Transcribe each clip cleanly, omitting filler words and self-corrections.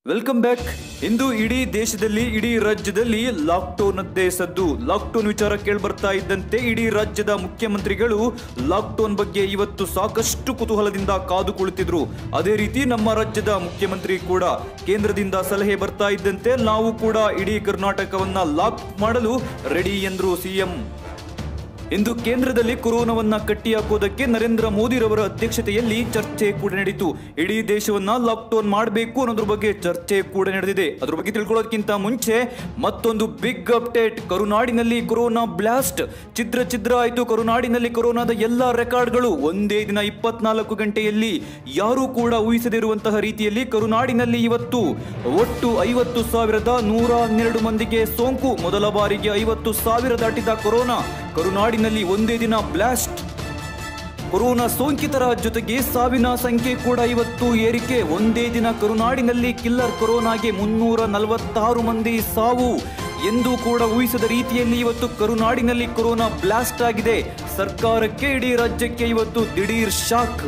Welcome back. ಇಂದು ಇಡೀ ದೇಶದಲ್ಲಿ ಇಡೀ ರಾಜ್ಯದಲ್ಲಿ ಲಾಕ್ಡೌನ್ ಅದ್ದೇ ಸದ್ದು. ಲಾಕ್ಡೌನ್ ವಿಚಾರ ಕೇಳ್ಬರ್ತಾ ಇದ್ದಂತೆ ಇಡೀ ರಾಜ್ಯದ ಮುಖ್ಯಮಂತ್ರಿಗಳು ಲಾಕ್ಡೌನ್ ಬಗ್ಗೆ ಇವತ್ತು ಸಾಕಷ್ಟು ಕುತೂಹಲದಿಂದ ಕಾದು ಕುಳಿತಿದ್ರು. ಅದೇ ರೀತಿ ನಮ್ಮ ರಾಜ್ಯದ ಮುಖ್ಯಮಂತ್ರಿ ಕೂಡ ಕೇಂದ್ರದಿಂದ ಸಲಹೆ ಬರ್ತಾ ಇದ್ದಂತೆ ನಾವು ಕೂಡ ಇಡೀ ಕರ್ನಾಟಕವನ್ನ ಲಾಕ್ ಮಾಡಲು ರೆಡಿ ಎಂದ್ರು ಸಿಎಂ. ಇಂದು ಕೇಂದ್ರದಲ್ಲಿ ಕೊರೋನಾವನ್ನ ಕಟ್ಟಿಹಾಕೋದಕ್ಕೆ ನರೇಂದ್ರ ಮೋದಿರವರ ಅಧ್ಯಕ್ಷತೆಯಲ್ಲಿ ಚರ್ಚೆ ಕೂಡ ನಡೆಯಿತು. ಇಡೀ ದೇಶವನ್ನ ಲಾಕ್ಡೌನ್ ಮಾಡಬೇಕು ಅನ್ನೋದ್ರ ಬಗ್ಗೆ ಚರ್ಚೆ ಕೂಡ ನಡೆದಿದೆ. ಅದ್ರ ಬಗ್ಗೆ ತಿಳ್ಕೊಳ್ಳೋದಕ್ಕಿಂತ ಮುಂಚೆ ಮತ್ತೊಂದು ಬಿಗ್ ಅಪ್ಡೇಟ್. ಕರುನಾಡಿನಲ್ಲಿ ಕೊರೋನಾ ಬ್ಲಾಸ್ಟ್ ಛಿದ್ರ ಆಯಿತು. ಕರುನಾಡಿನಲ್ಲಿ ಕೊರೋನಾದ ಎಲ್ಲಾ ರೆಕಾರ್ಡ್ಗಳು ಒಂದೇ ದಿನ 24 ಗಂಟೆಯಲ್ಲಿ ಯಾರೂ ಕೂಡ ಊಹಿಸದಿರುವಂತಹ ರೀತಿಯಲ್ಲಿ ಕರುನಾಡಿನಲ್ಲಿ ಇವತ್ತು ಒಟ್ಟು 50,112 ಮಂದಿಗೆ ಸೋಂಕು. ಮೊದಲ ಬಾರಿಗೆ 50,000 ದಾಟಿದ ಕೊರೋನಾ. ಕರುನಾಡಿನಲ್ಲಿ ಒಂದೇ ದಿನ ಬ್ಲಾಸ್ಟ್. ಕೊರೋನಾ ಸೋಂಕಿತರ ಜೊತೆಗೆ ಸಾವಿನ ಸಂಖ್ಯೆ ಕೂಡ ಇವತ್ತು ಏರಿಕೆ. ಒಂದೇ ದಿನ ಕರುನಾಡಿನಲ್ಲಿ ಕಿಲ್ಲರ್ ಕೊರೋನಾಗೆ 346 ಮಂದಿ ಸಾವು ಎಂದು ಕೂಡ ಊಹಿಸದ ರೀತಿಯಲ್ಲಿ ಇವತ್ತು ಕರುನಾಡಿನಲ್ಲಿ ಕೊರೋನಾ ಬ್ಲಾಸ್ಟ್ ಆಗಿದೆ. ಸರ್ಕಾರಕ್ಕೆ ಇಡೀ ರಾಜ್ಯಕ್ಕೆ ಇವತ್ತು ದಿಢೀರ್ ಶಾಕ್.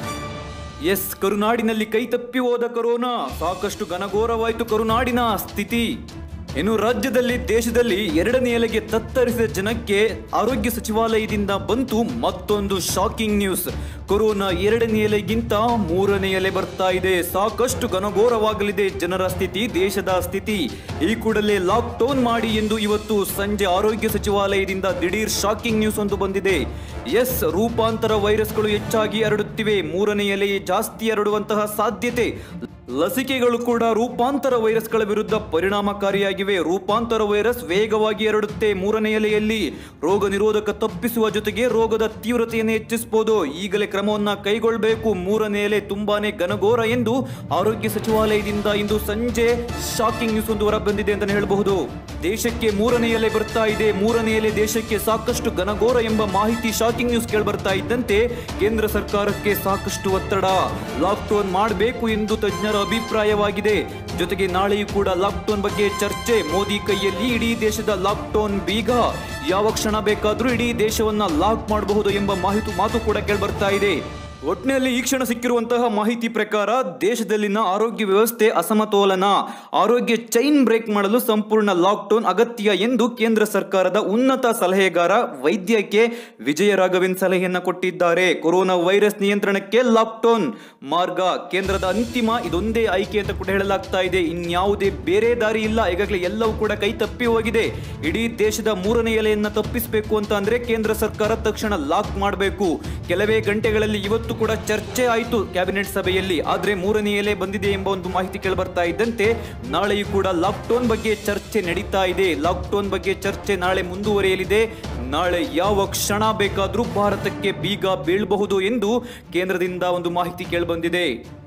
ಎಸ್, ಕರುನಾಡಿನಲ್ಲಿ ಕೈತಪ್ಪಿ ಹೋದ ಕೊರೋನಾ. ಸಾಕಷ್ಟು ಘನಘೋರವಾಯಿತು ಕರುನಾಡಿನ ಸ್ಥಿತಿ. ಇನ್ನು ರಾಜ್ಯದಲ್ಲಿ ದೇಶದಲ್ಲಿ ಎರಡನೇ ಅಲೆಗೆ ತತ್ತರಿಸಿದ ಜನಕ್ಕೆ ಆರೋಗ್ಯ ಸಚಿವಾಲಯದಿಂದ ಬಂತು ಮತ್ತೊಂದು ಶಾಕಿಂಗ್ ನ್ಯೂಸ್. ಕೊರೋನಾ ಎರಡನೇ ಅಲೆಗಿಂತ ಮೂರನೇ ಅಲೆ ಬರ್ತಾ ಇದೆ. ಸಾಕಷ್ಟು ಘನಘೋರವಾಗಲಿದೆ ಜನರ ಸ್ಥಿತಿ, ದೇಶದ ಸ್ಥಿತಿ. ಈ ಕೂಡಲೇ ಲಾಕ್ ಡೌನ್ ಮಾಡಿ ಎಂದು ಇವತ್ತು ಸಂಜೆ ಆರೋಗ್ಯ ಸಚಿವಾಲಯದಿಂದ ದಿಢೀರ್ ಶಾಕಿಂಗ್ ನ್ಯೂಸ್ ಒಂದು ಬಂದಿದೆ. ಎಸ್, ರೂಪಾಂತರ ವೈರಸ್ಗಳು ಹೆಚ್ಚಾಗಿ ಹರಡುತ್ತಿವೆ. ಮೂರನೇ ಅಲೆ ಜಾಸ್ತಿ ಹರಡುವಂತಹ ಸಾಧ್ಯತೆ. ಲಸಿಕೆಗಳು ಕೂಡ ರೂಪಾಂತರ ವೈರಸ್ಗಳ ವಿರುದ್ಧ ಪರಿಣಾಮಕಾರಿಯಾಗಿವೆ. ರೂಪಾಂತರ ವೈರಸ್ ವೇಗವಾಗಿ ಹರಡುತ್ತೆ. ಮೂರನೇ ಅಲೆಯಲ್ಲಿ ರೋಗ ನಿರೋಧಕ ತಪ್ಪಿಸುವ ಜೊತೆಗೆ ರೋಗದ ತೀವ್ರತೆಯನ್ನು ಹೆಚ್ಚಿಸಬಹುದು. ಈಗಲೇ ಕ್ರಮವನ್ನ ಕೈಗೊಳ್ಳಬೇಕು. ಮೂರನೇ ಅಲೆ ತುಂಬಾನೇ ಘನಘೋರ ಎಂದು ಆರೋಗ್ಯ ಸಚಿವಾಲಯದಿಂದ ಇಂದು ಸಂಜೆ ಶಾಕಿಂಗ್ ನ್ಯೂಸ್ ಒಂದು ಹೊರ ಬಂದಿದೆ ಅಂತ ಹೇಳಬಹುದು. ದೇಶಕ್ಕೆ ಮೂರನೇ ಅಲೆ ಬರ್ತಾ ಇದೆ. ಮೂರನೇ ಅಲೆ ದೇಶಕ್ಕೆ ಸಾಕಷ್ಟು ಘನಘೋರ ಎಂಬ ಮಾಹಿತಿ ಶಾಕಿಂಗ್ ನ್ಯೂಸ್ ಕೇಳಿಬರ್ತಾ ಇದ್ದಂತೆ ಕೇಂದ್ರ ಸರ್ಕಾರಕ್ಕೆ ಸಾಕಷ್ಟು ಒತ್ತಡ. ಲಾಕ್ಡೌನ್ ಮಾಡಬೇಕು ಎಂದು ತಜ್ಞರ ಅಭಿಪ್ರಾಯವಾಗಿದೆ. ಜೊತೆಗೆ ನಾಳೆಯೂ ಕೂಡ ಲಾಕ್ಡೌನ್ ಬಗ್ಗೆ ಚರ್ಚೆ. ಮೋದಿ ಕೈಯಲ್ಲಿ ಇಡೀ ದೇಶದ ಲಾಕ್ಡೌನ್ ಬೀಗ. ಯಾವ ಕ್ಷಣ ಬೇಕಾದ್ರೂ ಇಡೀ ದೇಶವನ್ನ ಲಾಕ್ ಮಾಡಬಹುದು ಎಂಬ ಮಾತು ಕೂಡ ಕೇಳಿಬರ್ತಾ ಇದೆ. ಒಟ್ಟಿನಲ್ಲಿ ಈ ಕ್ಷಣ ಸಿಕ್ಕಿರುವಂತಹ ಮಾಹಿತಿ ಪ್ರಕಾರ ದೇಶದಲ್ಲಿನ ಆರೋಗ್ಯ ವ್ಯವಸ್ಥೆ ಅಸಮತೋಲನ. ಆರೋಗ್ಯ ಚೈನ್ ಬ್ರೇಕ್ ಮಾಡಲು ಸಂಪೂರ್ಣ ಲಾಕ್ಡೌನ್ ಅಗತ್ಯ ಎಂದು ಕೇಂದ್ರ ಸರ್ಕಾರದ ಉನ್ನತ ಸಲಹೆಗಾರ ವೈದ್ಯ ಕೆ ವಿಜಯ ರಾಘವನ್ ಸಲಹೆಯನ್ನ ಕೊಟ್ಟಿದ್ದಾರೆ. ಕೊರೋನಾ ವೈರಸ್ ನಿಯಂತ್ರಣಕ್ಕೆ ಲಾಕ್ಡೌನ್ ಮಾರ್ಗ ಕೇಂದ್ರದ ಅಂತಿಮ ಇದೊಂದೇ ಆಯ್ಕೆ ಅಂತ ಕೂಡ ಹೇಳಲಾಗ್ತಾ ಇದೆ. ಇನ್ಯಾವುದೇ ಬೇರೆ ದಾರಿ ಇಲ್ಲ. ಈಗಾಗಲೇ ಎಲ್ಲವೂ ಕೂಡ ಕೈ ತಪ್ಪಿ ಹೋಗಿದೆ. ಇಡೀ ದೇಶದ ಮೂರನೇ ಅಲೆಯನ್ನ ತಪ್ಪಿಸಬೇಕು ಅಂತ ಅಂದ್ರೆ ಕೇಂದ್ರ ಸರ್ಕಾರ ತಕ್ಷಣ ಲಾಕ್ ಮಾಡಬೇಕು. ಕೆಲವೇ ಗಂಟೆಗಳಲ್ಲಿ ಇವತ್ತು ಕೂಡ ಚರ್ಚೆ ಆಯಿತು ಕ್ಯಾಬಿನೆಟ್ ಸಭೆಯಲ್ಲಿ. ಆದ್ರೆ ಮೂರನೇ ಅಲೆ ಬಂದಿದೆ ಎಂಬ ಒಂದು ಮಾಹಿತಿ ಕೇಳಿಬರ್ತಾ ಇದ್ದಂತೆ ನಾಳೆಯೂ ಕೂಡ ಲಾಕ್ಡೌನ್ ಬಗ್ಗೆ ಚರ್ಚೆ ನಡೀತಾ ಇದೆ. ಲಾಕ್ಡೌನ್ ಬಗ್ಗೆ ಚರ್ಚೆ ನಾಳೆ ಮುಂದುವರಿಯಲಿದೆ. ನಾಳೆ ಯಾವ ಕ್ಷಣ ಬೇಕಾದ್ರೂ ಭಾರತಕ್ಕೆ ಬೀಗ ಬೀಳಬಹುದು ಎಂದು ಕೇಂದ್ರದಿಂದ ಒಂದು ಮಾಹಿತಿ ಕೇಳಿಬಂದಿದೆ.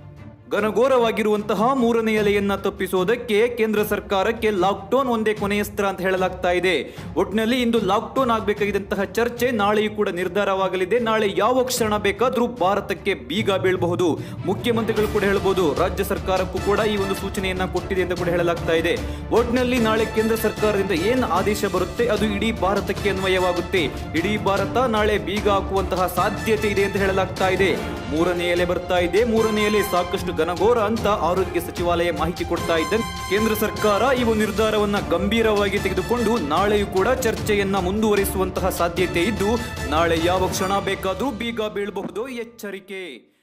ಘನಘೋರವಾಗಿರುವಂತಹ ಮೂರನೇ ಅಲೆಯನ್ನ ತಪ್ಪಿಸುವುದಕ್ಕೆ ಕೇಂದ್ರ ಸರ್ಕಾರಕ್ಕೆ ಲಾಕ್ಡೌನ್ ಒಂದೇ ಕೊನೆಯಸ್ತ್ರ ಅಂತ ಹೇಳಲಾಗ್ತಾ ಇದೆ. ಒಟ್ಟಿನಲ್ಲಿ ಇಂದು ಲಾಕ್ಡೌನ್ ಆಗಬೇಕಾಗಿದ್ದಂತಹ ಚರ್ಚೆ ನಾಳೆಯೂ ಕೂಡ ನಿರ್ಧಾರವಾಗಲಿದೆ. ನಾಳೆ ಯಾವ ಕ್ಷಣ ಬೇಕಾದ್ರೂ ಭಾರತಕ್ಕೆ ಬೀಗ ಬೀಳಬಹುದು. ಮುಖ್ಯಮಂತ್ರಿಗಳು ಕೂಡ ಹೇಳಬಹುದು. ರಾಜ್ಯ ಸರ್ಕಾರಕ್ಕೂ ಕೂಡ ಈ ಒಂದು ಸೂಚನೆಯನ್ನ ಕೊಟ್ಟಿದೆ ಅಂತ ಕೂಡ ಹೇಳಲಾಗ್ತಾ ಇದೆ. ಒಟ್ಟಿನಲ್ಲಿ ನಾಳೆ ಕೇಂದ್ರ ಸರ್ಕಾರದಿಂದ ಏನ್ ಆದೇಶ ಬರುತ್ತೆ ಅದು ಇಡೀ ಭಾರತಕ್ಕೆ ಅನ್ವಯವಾಗುತ್ತೆ. ಇಡೀ ಭಾರತ ನಾಳೆ ಬೀಗ ಹಾಕುವಂತಹ ಸಾಧ್ಯತೆ ಇದೆ ಅಂತ ಹೇಳಲಾಗ್ತಾ ಇದೆ. ಮೂರನೇ ಅಲೆ ಬರ್ತಾ ಇದೆ. ಮೂರನೇ ಅಲೆ ಸಾಕಷ್ಟು ಘನಘೋರ ಅಂತ ಆರೋಗ್ಯ ಸಚಿವಾಲಯ ಮಾಹಿತಿ ಕೊಡ್ತಾ ಇದ್ದಂತೆ ಕೇಂದ್ರ ಸರ್ಕಾರ ಈ ನಿರ್ಧಾರವನ್ನ ಗಂಭೀರವಾಗಿ ತೆಗೆದುಕೊಂಡು ನಾಳೆಯೂ ಕೂಡ ಚರ್ಚೆಯನ್ನ ಮುಂದುವರಿಸುವಂತಹ ಸಾಧ್ಯತೆ ಇದ್ದು ನಾಳೆ ಯಾವ ಕ್ಷಣ ಬೇಕಾದ್ರೂ ಬೀಗ ಬೀಳಬಹುದು. ಎಚ್ಚರಿಕೆ.